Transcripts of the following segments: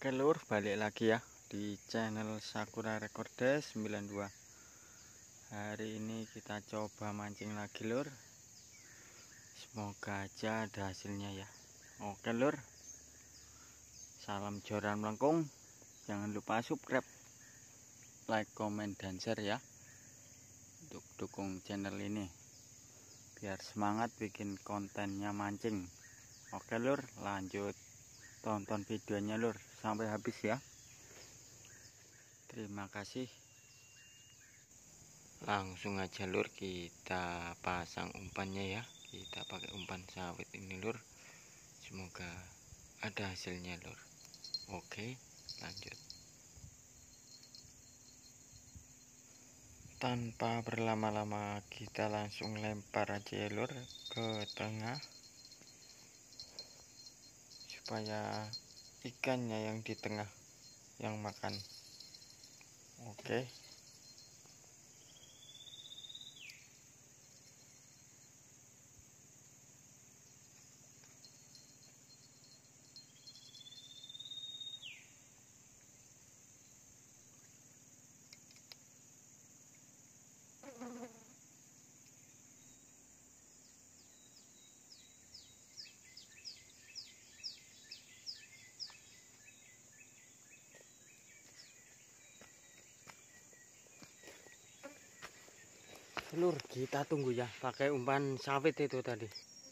Oke lur, balik lagi ya di channel Sakura Recordes 92. Hari ini kita coba mancing lagi lur. Semoga aja ada hasilnya ya. Oke lur, salam joran melengkung. Jangan lupa subscribe, like, komen, dan share ya, untuk dukung channel ini biar semangat bikin kontennya mancing. Oke lur, lanjut tonton videonya lur sampai habis ya. Terima kasih. Langsung aja lur, kita pasang umpannya ya. Kita pakai umpan sawit ini lur. Semoga ada hasilnya lur. Oke, lanjut. Tanpa berlama-lama kita langsung lempar aja ya lur ke tengah, supaya ikannya yang di tengah yang makan. Oke. Lur, kita tunggu ya pakai umpan sawit itu tadi.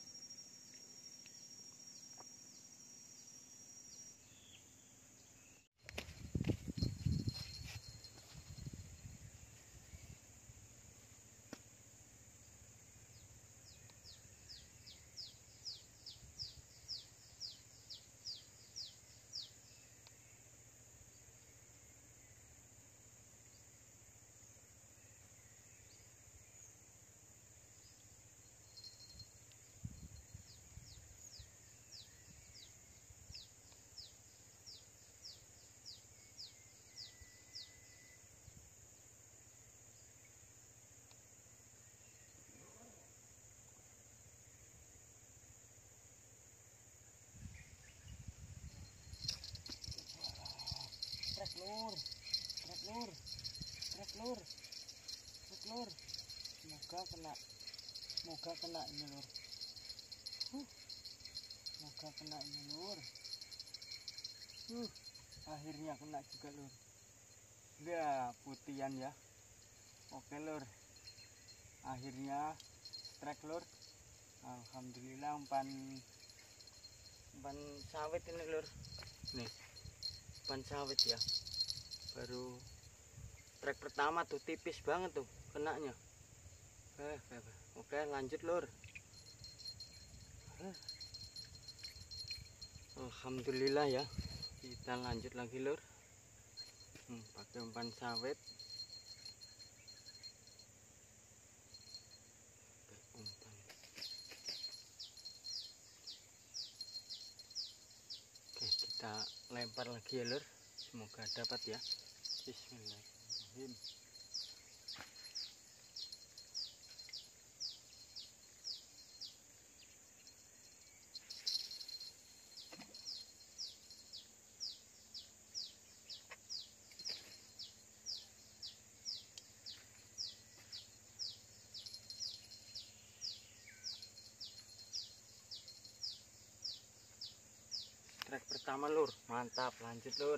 Trek lur, trek lur, trek lur, trek lur. Semoga kena ini lur. Semoga kena ini lur. Akhirnya kena juga lur. Udah putihan ya. Oke lur, akhirnya trek lur. Alhamdulillah umpan sawit ini lur. Nih, umpan sawit ya. Baru trek pertama tuh tipis banget tuh kenanya. Oke, lanjut lur. Alhamdulillah ya. Kita lanjut lagi lur. Pakai umpan sawit. Umpan. Oke, kita lempar lagi ya lur. Semoga dapat ya. Bismillahirrahmanirrahim. Trek pertama lur, mantap, lanjut lur.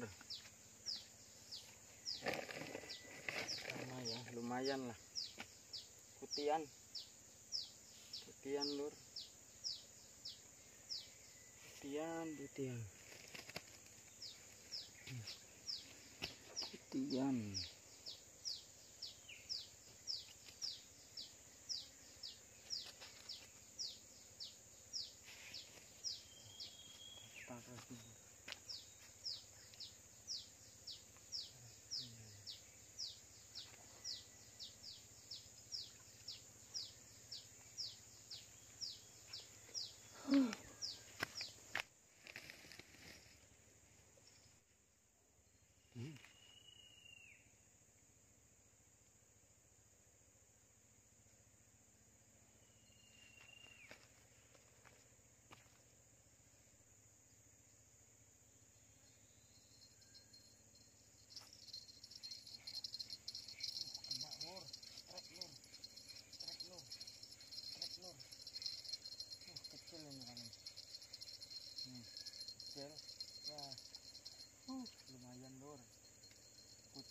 Sama ya, lumayan lah. Putihan lur. Putihan.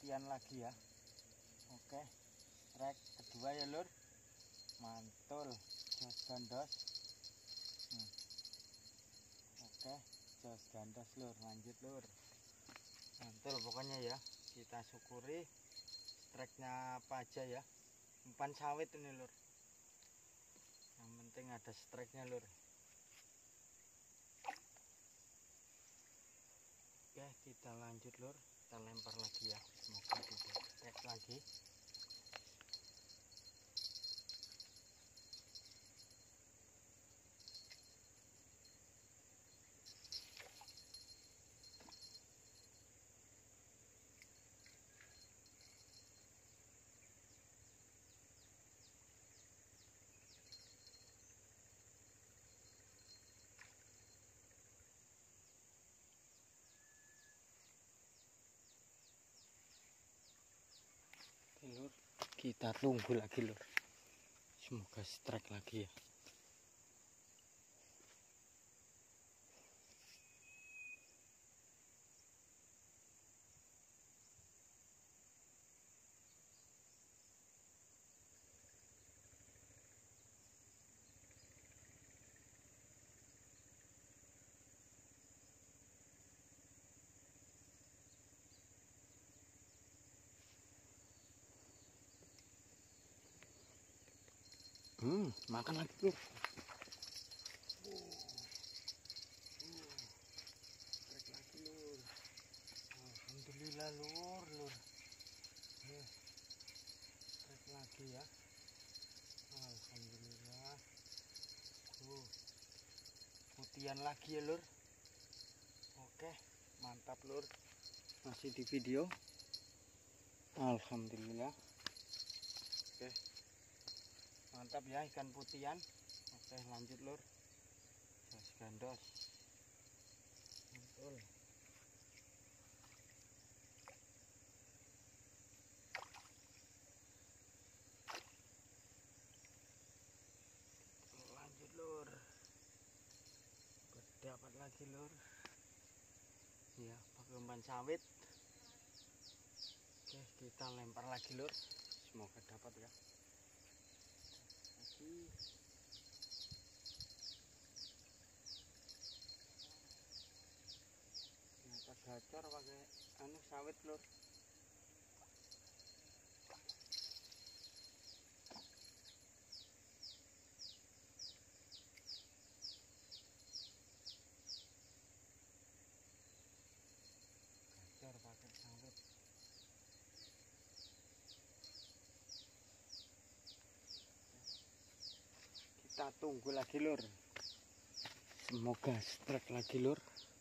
putihan lagi ya. Oke, strike kedua ya lur, mantul jos gandos. Oke, jos gandos lur, lanjut lur, mantul pokoknya ya. Kita syukuri strike-nya apa aja ya, umpan sawit ini lur, yang penting ada strike-nya lur. Oke, kita lanjut lur, kita lempar lagi ya, semoga tidak strike lagi. Lur, kita tunggu lagi lur, semoga strike lagi ya. Makan lagi lur. Strike lagi lur. Alhamdulillah lur. Strike lagi ya. Alhamdulillah. Putihan lagi ya lur. Oke, mantap lur. Masih di video. Alhamdulillah. Oke. Mantap ya ikan putihan. Oke, lanjut lur. Jos gandos. Mantul. Lanjut lur. Dapat lagi lur. Ya, pakai umpan sawit. Oke, kita lempar lagi lur. Semoga dapat ya. Lagi. Ternyata gacor pakai sawit lur. Gacor pakai sawit. Kita tunggu lagi lur, semoga strike lagi lur.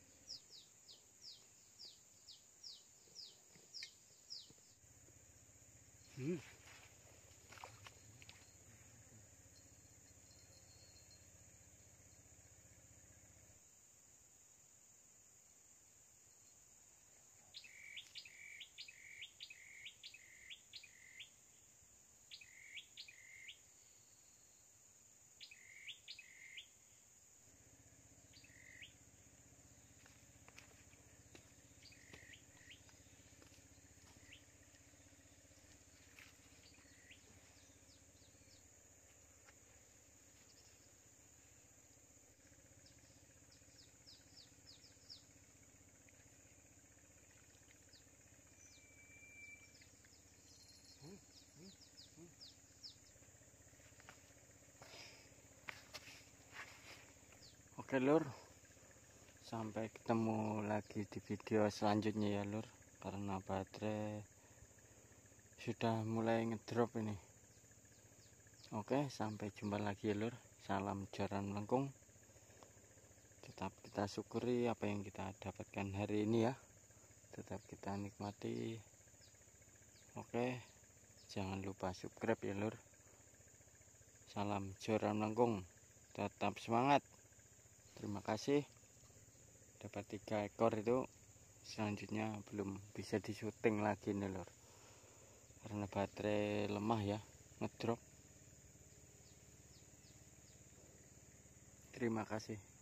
Oke lur, sampai ketemu lagi di video selanjutnya ya lur, karena baterai sudah mulai ngedrop ini. Oke, sampai jumpa lagi ya lur. Salam jaran melengkung. Tetap kita syukuri apa yang kita dapatkan hari ini ya, tetap kita nikmati. Oke, jangan lupa subscribe ya lur. Salam jaran melengkung, tetap semangat. Terima kasih. Dapat 3 ekor itu, selanjutnya belum bisa disuting lagi nih lur, karena baterai lemah ya, ngedrop. Terima kasih.